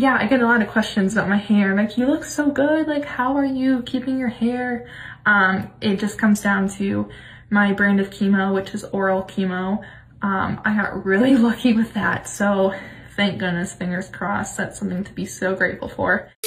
yeah, I get a lot of questions about my hair. Like, you look so good. Like, how are you keeping your hair? It just comes down to my brand of chemo, which is oral chemo. I got really lucky with that. So thank goodness, fingers crossed. That's something to be so grateful for.